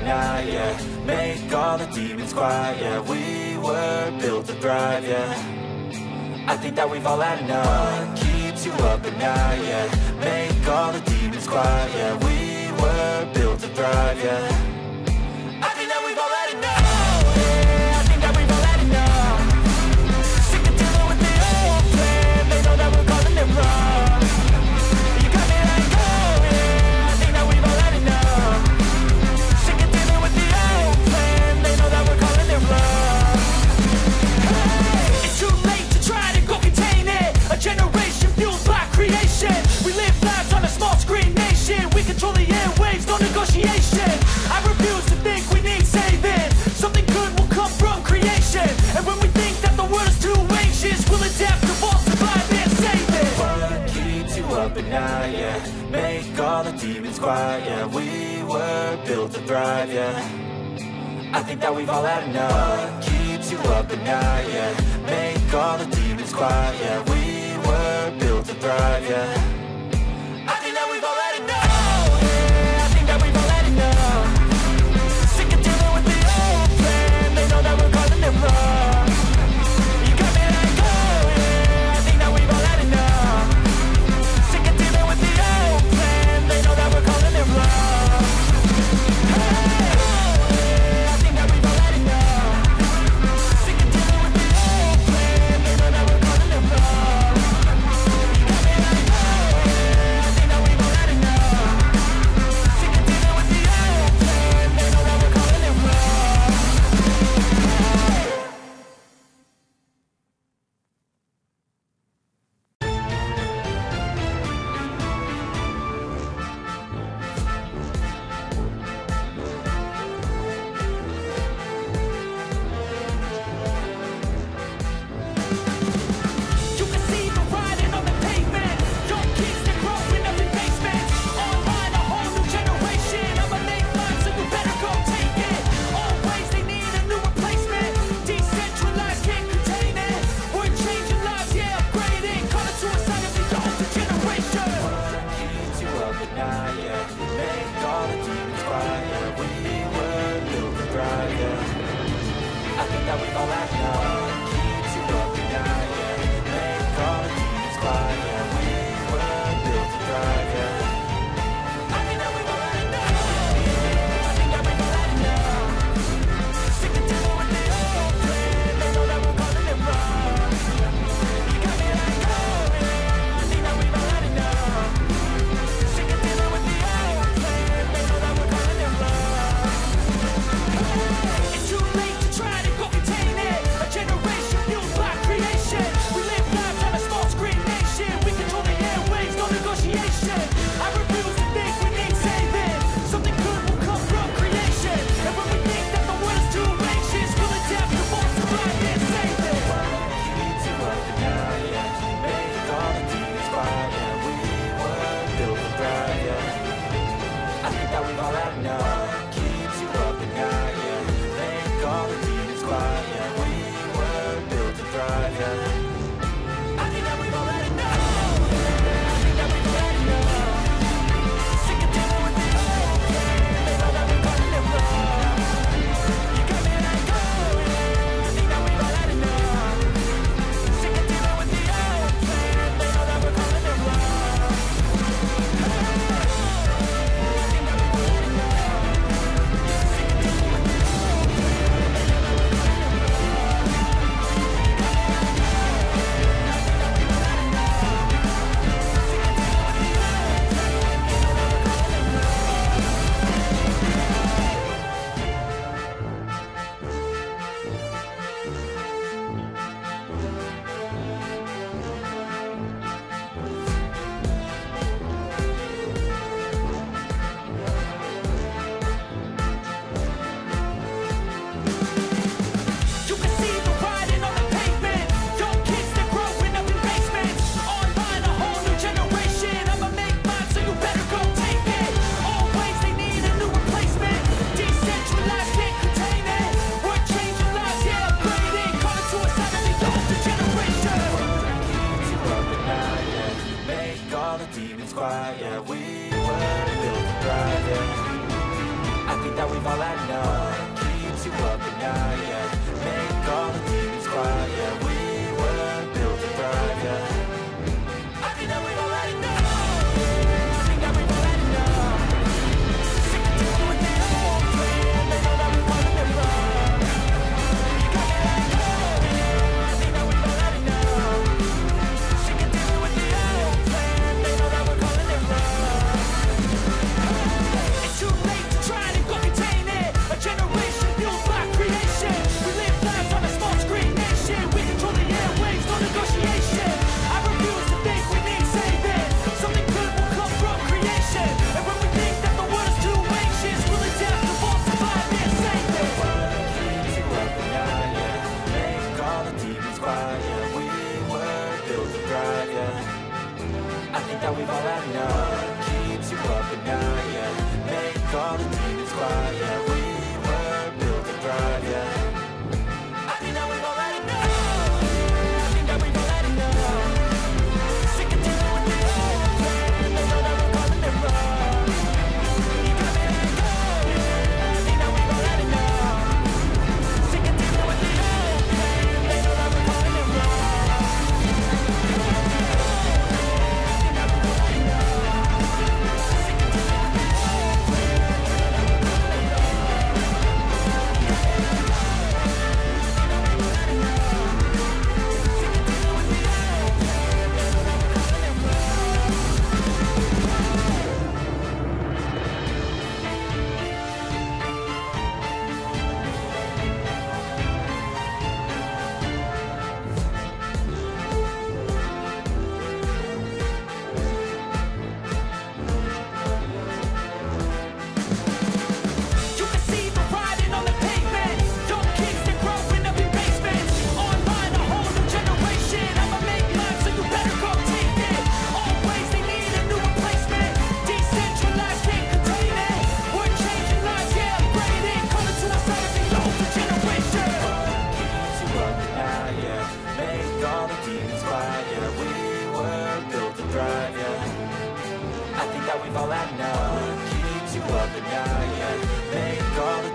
night, yeah. Make all the demons quiet, yeah. We were built to thrive, yeah. I think that we've all had enough. What keeps you up at night, yeah. Make all the demons quiet, yeah. We were built to thrive, yeah. I think that we've all had enough. Yeah, I think that we've all had enough. Sick of dealing with the old plan. They know that we're calling it wrong. You got me like, oh yeah, I think that we've all had enough. Sick of dealing with the old plan. They know that we're calling it wrong. Hey, it's too late to try to go contain it. A generation fueled by creation. We live lives on a small screen nation. We control the airwaves, no negotiation. I refuse to think we need saving. Something good will come from creation. And when we think that the world is too anxious, we'll adapt, evolve, survive, and save it. What keeps you up at night, yeah. Make all the demons quiet, yeah. We were built to thrive, yeah. I think that we've all had enough. What keeps you up at night, yeah. Make all the demons quiet, yeah. We were built to thrive, yeah. I think that we've all had enough. Yeah, I think that we've all had enough. Sick of dealing with the old plan. They know that we're calling it wrong. You got me like, oh yeah, I think that we've all had enough. Sick of dealing with the old plan. They know that we're calling it wrong. Hey, oh yeah, I think that we've all had enough. Sick of dealing with the old plan. They know that we're calling it wrong. You got me like, oh yeah, I think that we've all had enough. Sick of dealing with the old plan. They know that we're calling it wrong. You can see the writing on the pavement. Young kids, they're growing up in basements. Online, a whole new generation. I'ma make mine, so you better go take it. Always, they need a new replacement. Decentralized, can't contain it. We're changing lives, yeah, upgrading. Call it suicide of the older generation. What keeps you up at night, yeah. Make all the demons quiet, yeah. We were built to thrive, yeah. I think that we've all had enough. Keeps you up at night, yeah. Make all the demons quiet, yeah. We were built to thrive, yeah. I think that we've all had enough. Yeah, I think that we've all had enough. Sick of dealing with the old plan. They know that we're calling it wrong. You got me like, oh yeah, I think that we've all had enough. Sick of dealing with the old plan. They know that we're calling it wrong. It's too late to try to go contain it. A generation fueled by creation. We live lives on a small screen nation. We control the airwaves, no negotiation. I refuse to think we need saving. Something good will come from creation. And when we think that the world is too anxious, we'll adapt, evolve, survive, and save it. What keeps you up at night, yeah. Make all the demons quiet, yeah. We were built to thrive, yeah. I think that we've all had enough. Keeps you up at night, yeah. Make all the demons quiet, yeah. We were built to thrive, yeah. I think that we've all had enough. Yeah, I think that we've all had enough. Sick of dealing with the old plan. They know that we're calling it wrong. You got me like, oh yeah, I think that we've all had enough. Sick of dealing with the old plan. They know that we're calling it wrong. Hey, I think that we've all had enough. Sick of dealing with the old plan. They know that we're calling it wrong. You got me like, oh yeah, I think that we've all had enough. Sick of dealing with the old plan. They know that we're calling it wrong. You can see the writing on the pavement. Young kids, they're growing up in basements. Online, a whole new generation. I'ma make mine, so you better go take it. Always, they need a new replacement. Decentralized, can't contain it. We're changing lives, yeah, upgrading. Call it suicide of the older generation. What keeps you up at night, yeah. Make all the demons quiet, yeah. We were built to thrive, yeah. I think think that we've all had enough. Keeps you up at night, yeah. Make all the demons quiet, yeah. We were built to thrive, yeah. I think that we've all had enough. I think that we've all had enough. Sick of dealing with the old plan. They know that we're calling it wrong. You got me like, oh, I think that we've all had enough. Sick of dealing with the old plan. They know that we're calling it wrong. It's too late to try and go contain it. A generation fueled by creation. We live lives on a small screen nation. We control the airwaves, no negotiation. I refuse to think we need saving. Something good will come from creation. And when we think that the world is too anxious, we'll adapt to all survive and save it. Keeps you up at night, yeah. Make all the demons quiet, yeah. We were built to thrive, yeah. I think that we've all had enough. Keeps you up at night, yeah. Make all the demons quiet, yeah. We were built to thrive, yeah. I think that we've all had enough. I think that we've all had enough. Sick of dealing with the old plan. They know that we're calling it wrong. You got me like, oh, I think that we've all had enough. Sick of dealing with the old plan. They know that we're calling it wrong. I think that we've all had enough. Sick of dealing with the old plan. You can see the riding on the pavement. Young kids that grow in every basement. Online, a whole new generation. I'ma make mine, so you better go take it. Always they need a new replacement. Decentralized, can't contain it. We're changing lives, yeah, upgrading. Coming to our side of the older generation. Keeps you up at night, yeah. Make all the demons quiet, yeah. We were built to thrive, yeah. I think that we've all had enough. Keeps you up at night, yeah. Make all the